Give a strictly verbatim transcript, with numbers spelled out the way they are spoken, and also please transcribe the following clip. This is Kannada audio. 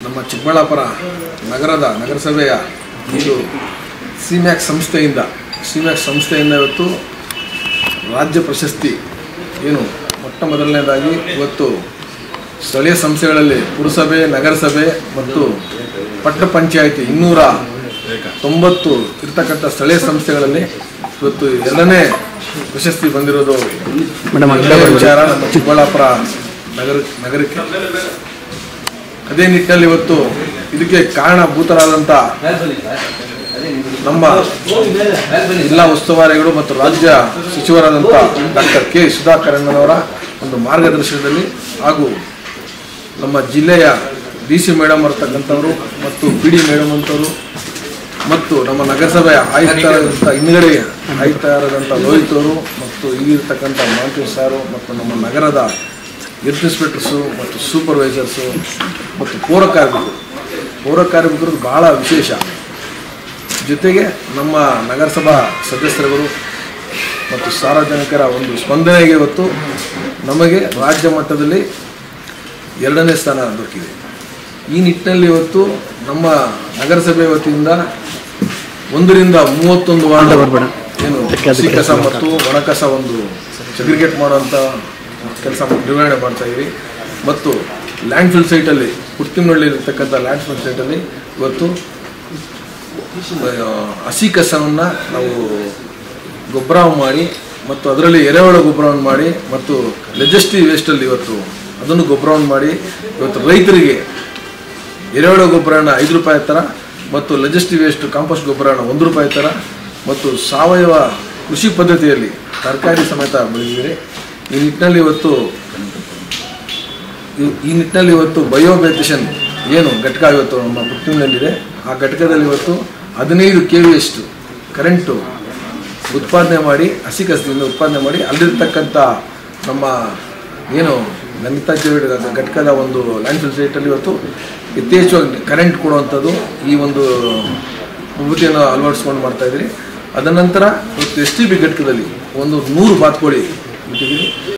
ನಮ್ಮ ಚಿಕ್ಕಬಳ್ಳಾಪುರ ನಗರದ ನಗರಸಭೆಯ ಇದು ಸಿಮ್ಯಾಕ್ಸ್ ಸಂಸ್ಥೆಯಿಂದ ಸಿಮ್ಯಾಕ್ಸ್ ಸಂಸ್ಥೆಯಿಂದ ಇವತ್ತು ರಾಜ್ಯ ಪ್ರಶಸ್ತಿ ಏನು ಮೊಟ್ಟ ಮೊದಲನೇದಾಗಿ ಇವತ್ತು ಸ್ಥಳೀಯ ಸಂಸ್ಥೆಗಳಲ್ಲಿ ಪುರಸಭೆ ನಗರಸಭೆ ಮತ್ತು ಪಟ್ಟಣ ಪಂಚಾಯಿತಿ ಇನ್ನೂರ ತೊಂಬತ್ತು ಇರ್ತಕ್ಕಂಥ ಸ್ಥಳೀಯ ಸಂಸ್ಥೆಗಳಲ್ಲಿ ಇವತ್ತು ಎರಡನೇ ಪ್ರಶಸ್ತಿ ಬಂದಿರೋದು ವಿಚಾರ ನಮ್ಮ ಚಿಕ್ಕಬಳ್ಳಾಪುರ ನಗರ ನಗರಕ್ಕೆ. ಅದೇ ನಿಟ್ಟಿನಲ್ಲಿ ಇವತ್ತು ಇದಕ್ಕೆ ಕಾರಣಭೂತರಾದಂಥ ನಮ್ಮ ಜಿಲ್ಲಾ ಉಸ್ತುವಾರಿಗಳು ಮತ್ತು ರಾಜ್ಯ ಸಚಿವರಾದಂಥ ಡಾಕ್ಟರ್ ಕೆ ಸುಧಾಕರಣ್ಣನವರ ಒಂದು ಮಾರ್ಗದರ್ಶನದಲ್ಲಿ ಹಾಗೂ ನಮ್ಮ ಜಿಲ್ಲೆಯ ಡಿ ಸಿ ಮೇಡಮ್ ಇರ್ತಕ್ಕಂಥವರು ಮತ್ತು ಪಿ ಡಿ ಮೇಡಮ್ ಅಂತವರು ಮತ್ತು ನಮ್ಮ ನಗರಸಭೆಯ ಆಯುಕ್ತರಾದಂಥ ಹಿಂದುಗಡೆ ಆಯುಕ್ತರಾದಂಥ ಲೋಹಿತ್ ಅವರು ಮತ್ತು ಇಲ್ಲಿರ್ತಕ್ಕಂಥ ಮಾಂಟೇಶ್ ಸಾರು ಮತ್ತು ನಮ್ಮ ನಗರದ ಹೆಲ್ತ್ ಇನ್ಸ್ಪೆಕ್ಟರ್ಸು ಮತ್ತು ಸೂಪರ್ವೈಸರ್ಸು ಮತ್ತು ಪೌರ ಕಾರ್ಮಿಕರು ಪೌರ ಕಾರ್ಮಿಕರು ಭಾಳ ವಿಶೇಷ. ಜೊತೆಗೆ ನಮ್ಮ ನಗರಸಭಾ ಸದಸ್ಯರುಗಳು ಮತ್ತು ಸಾರ್ವಜನಿಕರ ಒಂದು ಸ್ಪಂದನೆಗೆ ಇವತ್ತು ನಮಗೆ ರಾಜ್ಯ ಮಟ್ಟದಲ್ಲಿ ಎರಡನೇ ಸ್ಥಾನ ದೊರಕಿದೆ. ಈ ನಿಟ್ಟಿನಲ್ಲಿ ಇವತ್ತು ನಮ್ಮ ನಗರಸಭೆ ವತಿಯಿಂದ ಒಂದರಿಂದ ಮೂವತ್ತೊಂದು ವಾರ್ಡ್ ಏನು ಹಸಿ ಕಸ ಮತ್ತು ಒಣಕಸ ಒಂದು ಸೆಗ್ರಿಗೇಟ್ ಮಾಡುವಂಥ ಕೆಲಸ ನಿರ್ವಹಣೆ ಮಾಡ್ತಾಯಿದ್ದೀವಿ. ಮತ್ತು ಲ್ಯಾಂಡ್ ಫಿಲ್ ಸೈಟಲ್ಲಿ ಕುರ್ತಿನಹಳ್ಳಿ ಇರತಕ್ಕಂಥ ಲ್ಯಾಂಡ್ ಫಿಲ್ ಸೈಟಲ್ಲಿ ಇವತ್ತು ಹಸಿ ಕಸವನ್ನು ನಾವು ಗೊಬ್ಬರ ಮಾಡಿ ಮತ್ತು ಅದರಲ್ಲಿ ಎರೆಹುಳ ಗೊಬ್ಬರವನ್ನು ಮಾಡಿ ಮತ್ತು ಲೆಜೆಸ್ಟಿವ್ ವೇಸ್ಟಲ್ಲಿ ಇವತ್ತು ಅದನ್ನು ಗೊಬ್ಬರವನ್ನು ಮಾಡಿ ಇವತ್ತು ರೈತರಿಗೆ ಎರೆಹುಳ ಗೊಬ್ಬರನ ಐದು ರೂಪಾಯಿ ಥರ ಮತ್ತು ಲೆಜೆಸ್ಟಿವ್ ವೇಸ್ಟ್ ಕಾಂಪೋಸ್ಟ್ ಗೊಬ್ಬರನ ಒಂದು ರೂಪಾಯಿ ಥರ ಮತ್ತು ಸಾವಯವ ಕೃಷಿ ಪದ್ಧತಿಯಲ್ಲಿ ತರಕಾರಿ ಸಮೇತ ಬೆಳೆದಿದೆ. ಈ ನಿಟ್ಟಿನಲ್ಲಿ ಇವತ್ತು ಈ ನಿಟ್ಟಿನಲ್ಲಿ ಇವತ್ತು ಬಯೋಬ್ಯಾಟಿಷನ್ ಏನು ಘಟಕ ಇವತ್ತು ನಮ್ಮ ಪುತ್ತೂರಿನಲ್ಲಿದೆ. ಆ ಘಟಕದಲ್ಲಿ ಇವತ್ತು ಹದಿನೈದು ಕೆ ವಿ ಅಷ್ಟು ಕರೆಂಟು ಉತ್ಪಾದನೆ ಮಾಡಿ ಹಸಿ ಕಸದಿಂದ ಉತ್ಪಾದನೆ ಮಾಡಿ ಅಲ್ಲಿರ್ತಕ್ಕಂಥ ನಮ್ಮ ಏನು ನಮಿತಾಜಿ ಘಟಕದ ಒಂದು ಲ್ಯಾಂಡ್ ಫಿಲ್ ಸೈಟಲ್ಲಿ ಇವತ್ತು ಯಥೇಚ್ಛವಾಗಿ ಕರೆಂಟ್ ಕೊಡುವಂಥದ್ದು ಈ ಒಂದು ವಿಭೂತಿಯನ್ನು ಅಳವಡಿಸ್ಕೊಂಡು ಮಾಡ್ತಾಯಿದ್ರಿ. ಅದರ ನಂತರ ಇವತ್ತು ಎಸ್ ಟಿ ಬಿ ಘಟಕದಲ್ಲಿ ಒಂದು ನೂರು ಬಾತುಕೋಳಿ ಇಟ್ಟಿದ್ದೀವಿ.